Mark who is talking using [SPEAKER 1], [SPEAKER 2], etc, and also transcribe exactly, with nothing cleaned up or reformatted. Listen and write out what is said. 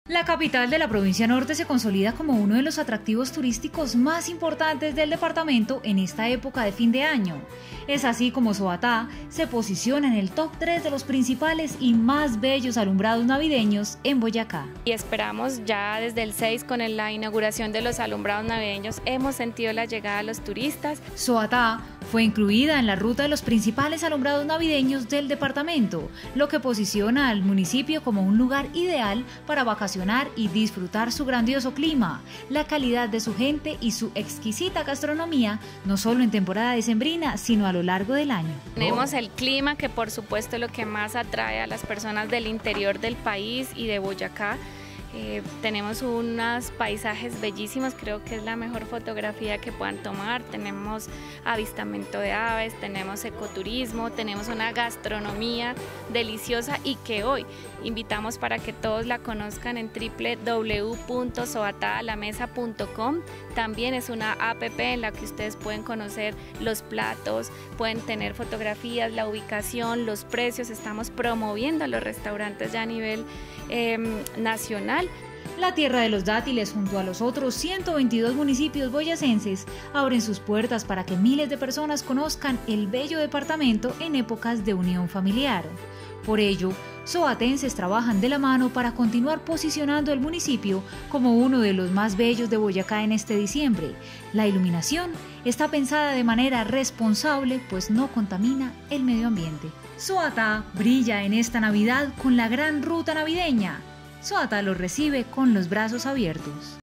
[SPEAKER 1] La capital de la provincia norte se consolida como uno de los atractivos turísticos más importantes del departamento en esta época de fin de año. Es así como Soatá se posiciona en el top tres de los principales y más bellos alumbrados navideños en Boyacá.
[SPEAKER 2] Y esperamos ya desde el seis con la inauguración de los alumbrados navideños, hemos sentido la llegada de los turistas.
[SPEAKER 1] Soatá fue incluida en la ruta de los principales alumbrados navideños del departamento, lo que posiciona al municipio como un lugar ideal para vacacionar y disfrutar su grandioso clima, la calidad de su gente y su exquisita gastronomía, no solo en temporada decembrina, sino a lo largo del año.
[SPEAKER 2] Tenemos el clima, que por supuesto es lo que más atrae a las personas del interior del país y de Boyacá. Eh, tenemos unos paisajes bellísimos, creo que es la mejor fotografía que puedan tomar. Tenemos avistamiento de aves, tenemos ecoturismo, tenemos una gastronomía deliciosa y que hoy invitamos para que todos la conozcan en doble u doble u doble u punto soatá a la mesa punto com. También es una app en la que ustedes pueden conocer los platos, pueden tener fotografías, la ubicación, los precios. Estamos promoviendo a los restaurantes ya a nivel eh, nacional.
[SPEAKER 1] La tierra de los dátiles, junto a los otros ciento veintidós municipios boyacenses, abren sus puertas para que miles de personas conozcan el bello departamento en épocas de unión familiar. Por ello, soatenses trabajan de la mano para continuar posicionando el municipio como uno de los más bellos de Boyacá en este diciembre. La iluminación está pensada de manera responsable, pues no contamina el medio ambiente. Soatá brilla en esta Navidad con la gran ruta navideña. Soatá los recibe con los brazos abiertos.